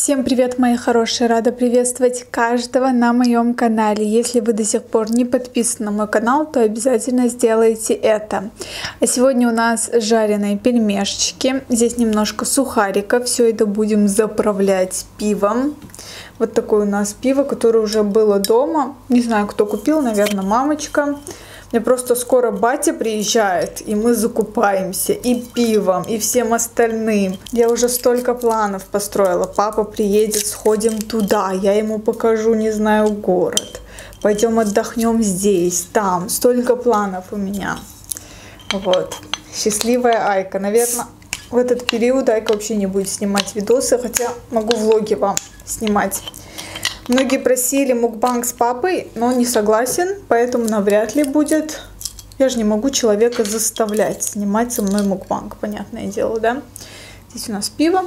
Всем привет, мои хорошие! Рада приветствовать каждого на моем канале. Если вы до сих пор не подписаны на мой канал, то обязательно сделайте это. А сегодня у нас жареные пельмешечки. Здесь немножко сухариков. Все это будем заправлять пивом. Вот такое у нас пиво, которое уже было дома. Не знаю, кто купил, наверное, мамочка. Мне просто скоро батя приезжает, и мы закупаемся и пивом, и всем остальным. Я уже столько планов построила. Папа приедет, сходим туда, я ему покажу, не знаю, город. Пойдем отдохнем здесь, там. Столько планов у меня. Вот. Счастливая Айка. Наверное, в этот период Айка вообще не будет снимать видосы, хотя могу влоги вам снимать. Многие просили мукбанг с папой, но он не согласен, поэтому навряд ли будет. Я же не могу человека заставлять снимать со мной мукбанг, понятное дело, да? Здесь у нас пиво.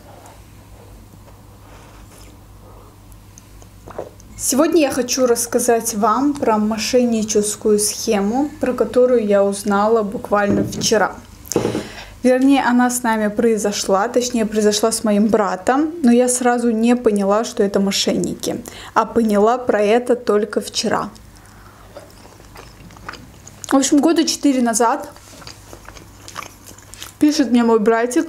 Сегодня я хочу рассказать вам про мошенническую схему, про которую я узнала буквально вчера. Вернее, она с нами произошла, точнее, произошла с моим братом, но я сразу не поняла, что это мошенники, а поняла про это только вчера. В общем, года 4 назад пишет мне мой братик,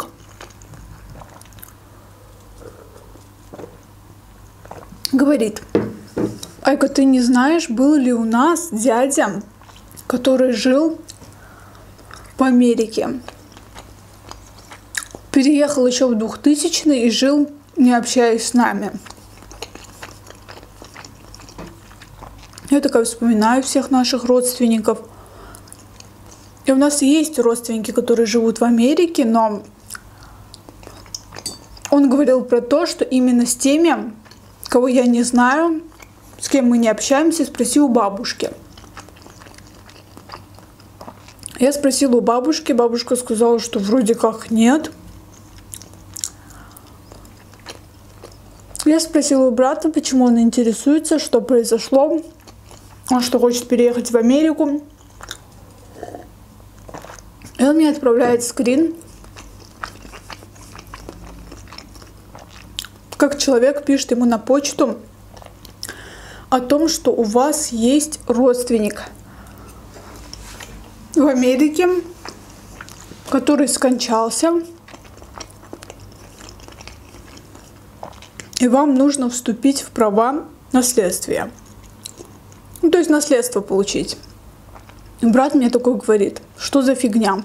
говорит: Айка, ты не знаешь, был ли у нас дядя, который жил в Америке? Переехал еще в 2000-е и жил, не общаясь с нами. Я такая вспоминаю всех наших родственников. И у нас есть родственники, которые живут в Америке, но он говорил про то, что именно с теми, кого я не знаю, с кем мы не общаемся, спроси у бабушки. Я спросила у бабушки, бабушка сказала, что вроде как нет. Я спросила у брата, почему он интересуется, что произошло. Он что, хочет переехать в Америку. И он мне отправляет скрин, как человек пишет ему на почту о том, что у вас есть родственник в Америке, который скончался, и вам нужно вступить в права наследствия. Ну, то есть наследство получить. И брат мне такой говорит: что за фигня?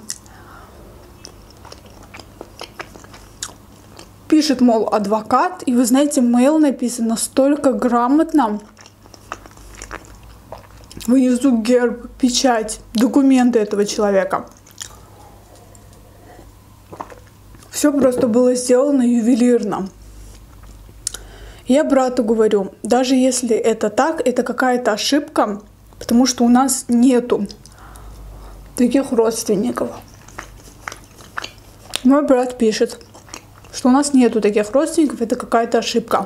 Пишет, мол, адвокат, и вы знаете, мейл написан настолько грамотно. Внизу герб, печать, документы этого человека. Все просто было сделано ювелирно. Я брату говорю, даже если это так, это какая-то ошибка, потому что у нас нету таких родственников. Мой брат пишет, что у нас нету таких родственников, это какая-то ошибка.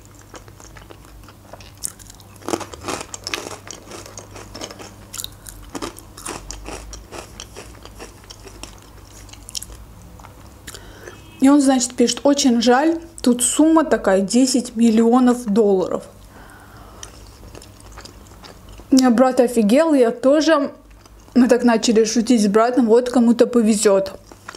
И он, значит, пишет: очень жаль, тут сумма такая 10 миллионов долларов. У меня брат офигел, я тоже. Мы так начали шутить с братом: вот кому-то повезет.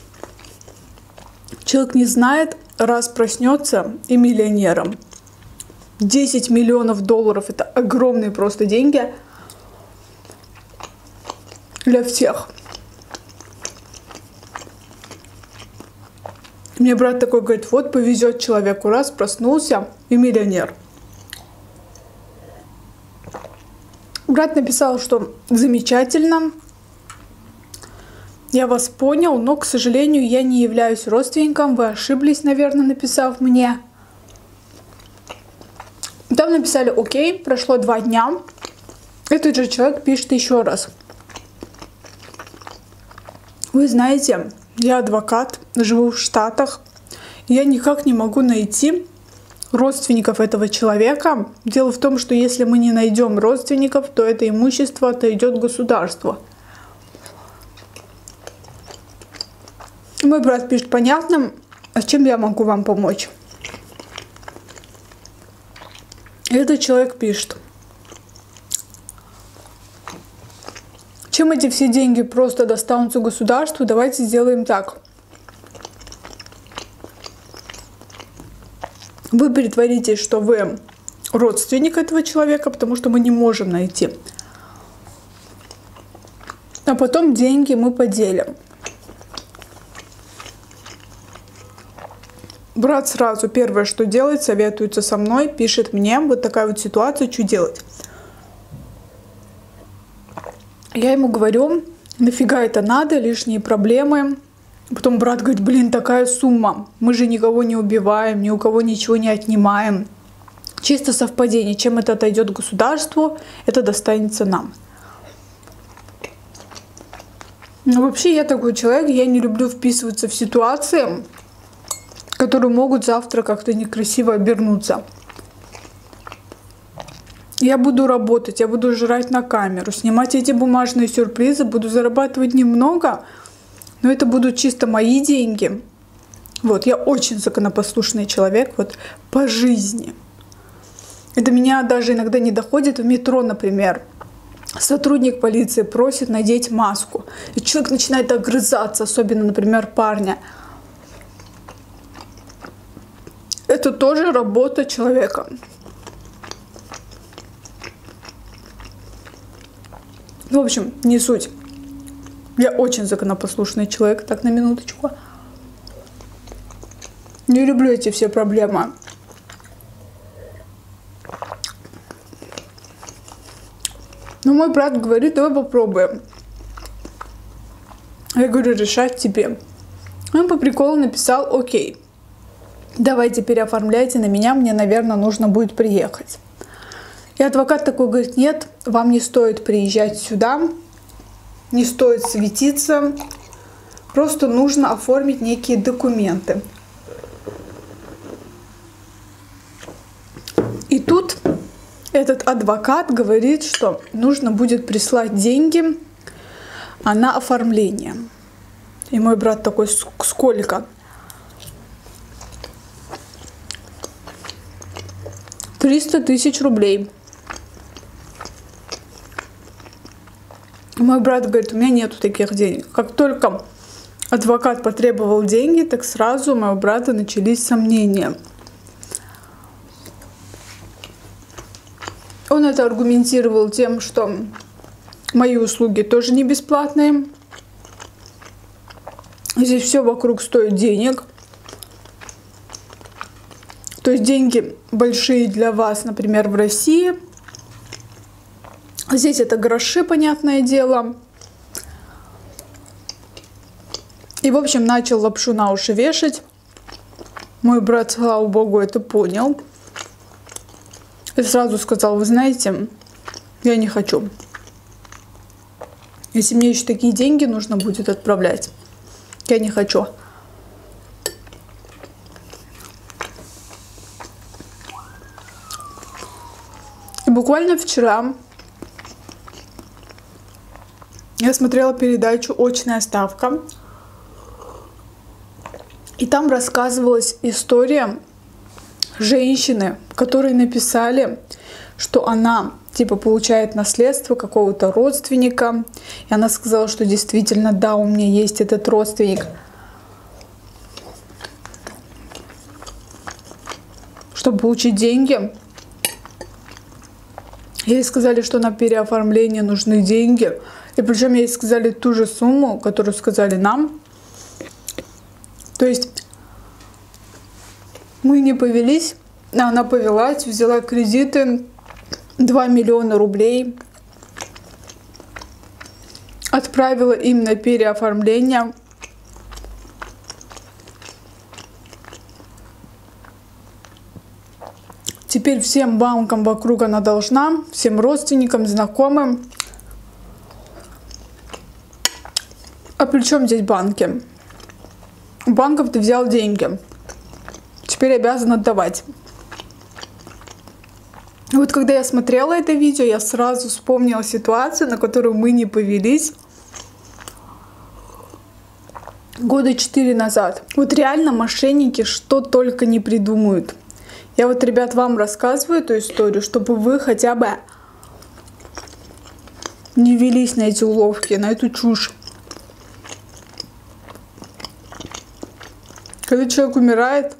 Человек не знает, раз проснется и миллионером. 10 миллионов долларов — это огромные просто деньги для всех. Мне брат такой говорит: вот повезет человеку, раз проснулся и миллионер. Брат написал, что замечательно, я вас понял, но, к сожалению, я не являюсь родственником, вы ошиблись, наверное, написав мне. Там написали: окей, прошло 2 дня. Этот же человек пишет еще раз: вы знаете, я адвокат, живу в Штатах, я никак не могу найти родственников этого человека. Дело в том, что если мы не найдем родственников, то это имущество отойдет государству. Мой брат пишет: понятно, а чем я могу вам помочь? Этот человек пишет: чем эти все деньги просто достанутся государству, давайте сделаем так. Вы притворитесь, что вы родственник этого человека, потому что мы не можем найти. А потом деньги мы поделим. Брат сразу первое, что делает, советуется со мной, пишет мне: вот такая вот ситуация, что делать? Я ему говорю: нафига это надо, лишние проблемы. Потом брат говорит: блин, такая сумма, мы же никого не убиваем, ни у кого ничего не отнимаем. Чисто совпадение, чем это отойдет государству, это достанется нам. Но вообще я такой человек, я не люблю вписываться в ситуации, которые могут завтра как-то некрасиво обернуться. Я буду работать, я буду жрать на камеру, снимать эти бумажные сюрпризы, буду зарабатывать немного, но это будут чисто мои деньги. Вот, я очень законопослушный человек, вот, по жизни. Это меня даже иногда не доходит в метро, например. Сотрудник полиции просит надеть маску, и человек начинает огрызаться, особенно, например, парня. Это тоже работа человека. В общем, не суть. Я очень законопослушный человек, так, на минуточку. Не люблю эти все проблемы. Но мой брат говорит: давай попробуем. Я говорю: решать тебе. Он по приколу написал: окей, давайте переоформляйте на меня, мне, наверное, нужно будет приехать. И адвокат такой говорит: нет, вам не стоит приезжать сюда, не стоит светиться, просто нужно оформить некие документы. И тут этот адвокат говорит, что нужно будет прислать деньги на оформление. И мой брат такой: сколько? 300 тысяч рублей. Мой брат говорит: у меня нету таких денег. Как только адвокат потребовал деньги, так сразу у моего брата начались сомнения. Он это аргументировал тем, что мои услуги тоже не бесплатные. Здесь все вокруг стоит денег. То есть деньги большие для вас, например, в России. Здесь это гроши, понятное дело. И, в общем, начал лапшу на уши вешать. Мой брат, слава богу, это понял. И сразу сказал: вы знаете, я не хочу. Если мне еще такие деньги нужно будет отправлять, я не хочу. И буквально вчера я смотрела передачу «Очная ставка». И там рассказывалась история женщины, которой написали, что она типа получает наследство какого-то родственника. И она сказала, что действительно, да, у меня есть этот родственник. Чтобы получить деньги, ей сказали, что на переоформление нужны деньги. И причем ей сказали ту же сумму, которую сказали нам. То есть мы не повелись, а она повелась, взяла кредиты 2 миллиона рублей, отправила им на переоформление. Теперь всем банкам вокруг она должна, всем родственникам, знакомым. А при чем здесь банки? У банков ты взял деньги, теперь обязан отдавать. И вот когда я смотрела это видео, я сразу вспомнила ситуацию, на которую мы не повелись года 4 назад. Вот реально мошенники что только не придумают. Я вот, ребят, вам рассказываю эту историю, чтобы вы хотя бы не велись на эти уловки, на эту чушь. Когда человек умирает,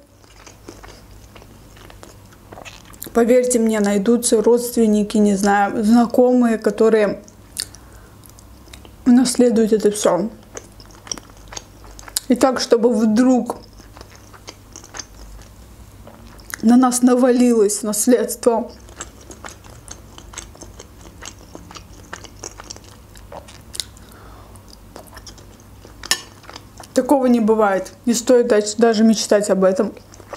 поверьте мне, найдутся родственники, не знаю, знакомые, которые наследуют это все. И так, чтобы вдруг на нас навалилось наследство. Такого не бывает. Не стоит даже мечтать об этом.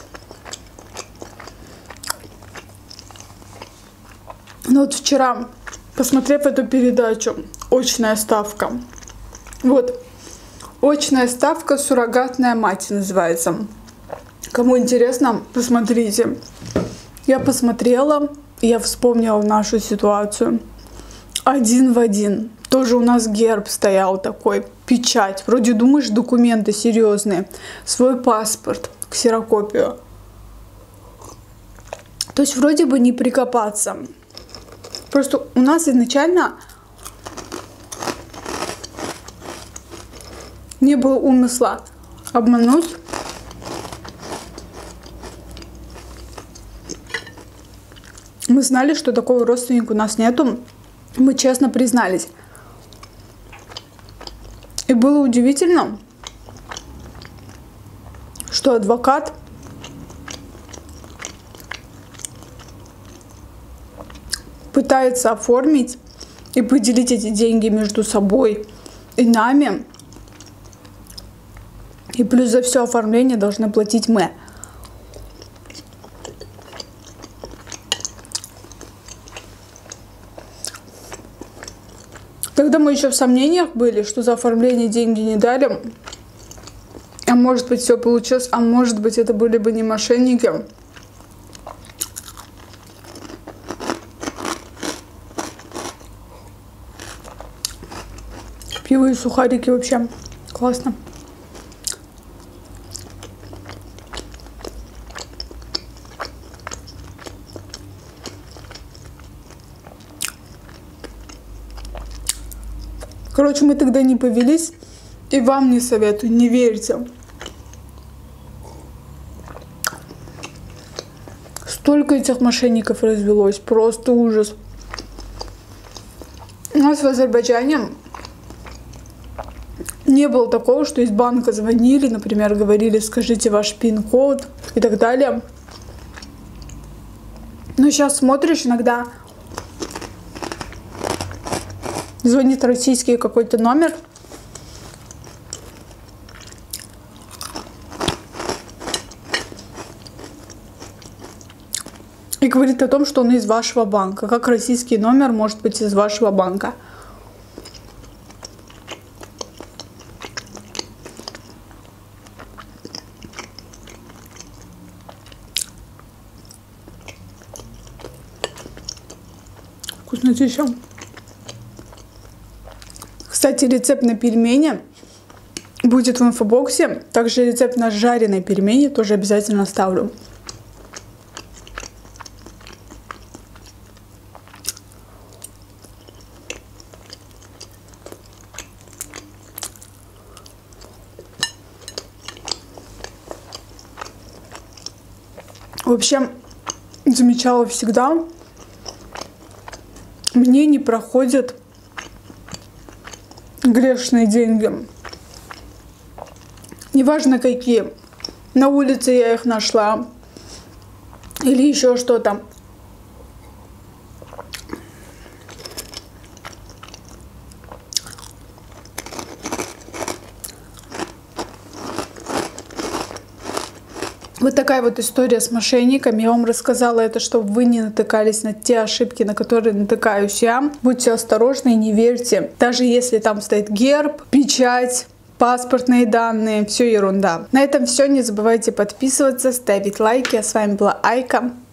Но вот вчера, посмотрев эту передачу «Очная ставка», вот, «Очная ставка. Суррогатная мать» называется. Кому интересно, посмотрите. Я посмотрела, и я вспомнила нашу ситуацию. Один в один. Тоже у нас герб стоял такой, печать. Вроде думаешь, документы серьезные. Свой паспорт, ксерокопию. То есть вроде бы не прикопаться. Просто у нас изначально не было умысла обмануть. Мы знали, что такого родственника у нас нету. Мы честно признались. И было удивительно, что адвокат пытается оформить и поделить эти деньги между собой и нами. И плюс за все оформление должны платить мы. Тогда мы еще в сомнениях были, что за оформление деньги не дали. А может быть, все получилось, а может быть, это были бы не мошенники. Пиво и сухарики вообще классно. Короче, мы тогда не повелись, и вам не советую, не верьте. Столько этих мошенников развелось, просто ужас. У нас в Азербайджане не было такого, что из банка звонили, например, говорили, скажите ваш пин-код и так далее. Но сейчас смотришь иногда, звонит российский какой-то номер. И говорит о том, что он из вашего банка. Как российский номер может быть из вашего банка? Вкуснотища. Кстати, рецепт на пельмени будет в инфобоксе. Также рецепт на жареные пельмени тоже обязательно оставлю. Вообще, замечала всегда, мне не проходят грешные деньги. Неважно какие. На улице я их нашла. Или еще что-то. Вот такая вот история с мошенниками. Я вам рассказала это, чтобы вы не натыкались на те ошибки, на которые натыкаюсь я. Будьте осторожны и не верьте. Даже если там стоит герб, печать, паспортные данные, все ерунда. На этом все. Не забывайте подписываться, ставить лайки. А с вами была Айка.